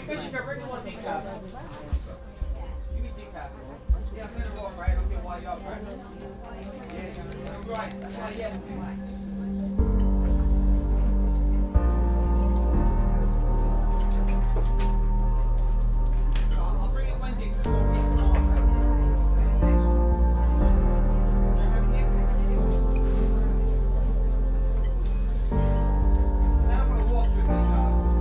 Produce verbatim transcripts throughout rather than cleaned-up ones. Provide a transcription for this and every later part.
Bishop, bring the one decaf. Give me decaf. Yeah, I'm gonna walk, right? I don't get why you're up, right? Yeah, you're right. That's why, yes. I'll bring it Monday. Now I'm gonna walk through the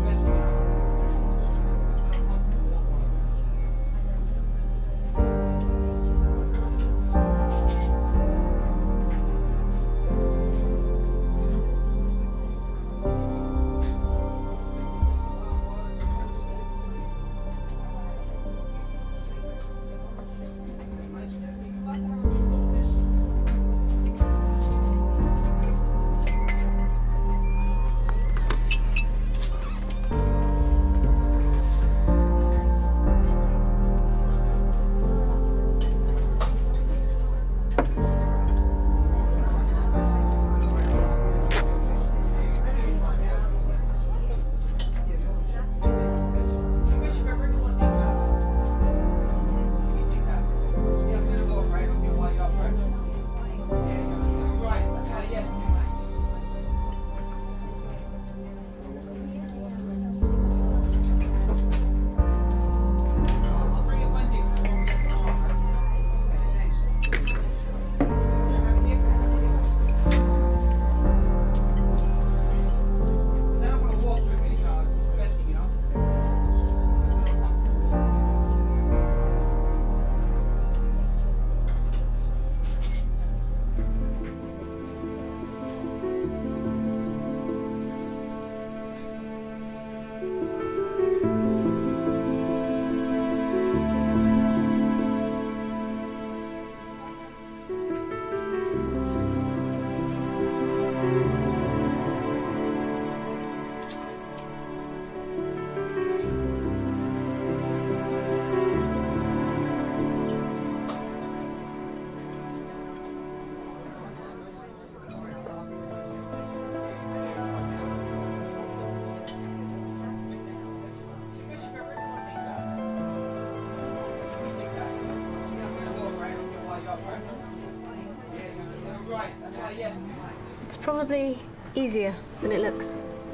It's probably easier than it looks.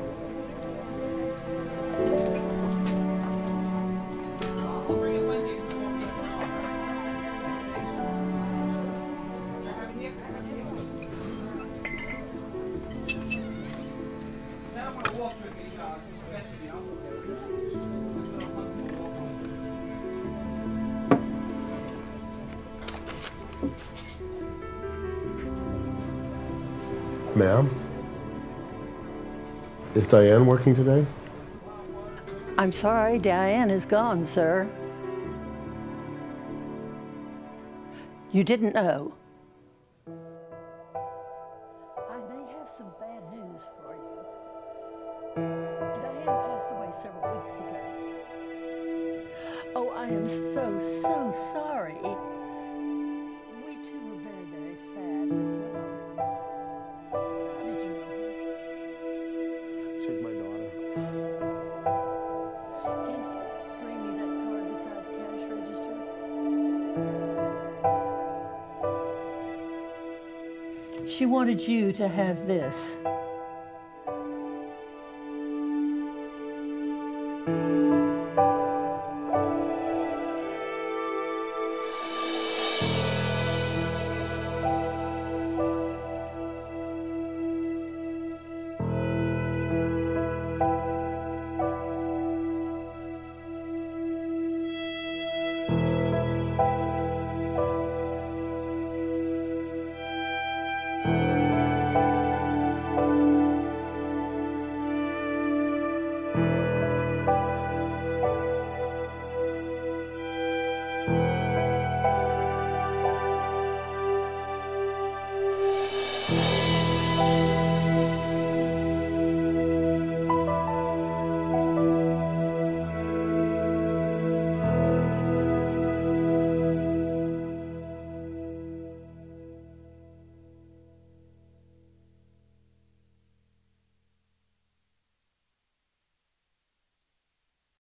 Ma'am? Is Diane working today? I'm sorry, Diane is gone, sir. You didn't know. I may have some bad news for you. Diane passed away several weeks ago. Oh, I am so, so sorry. We too were very, very sad as well. How did you know her? She's my daughter. Can you bring me that card beside the cash register? She wanted you to have this.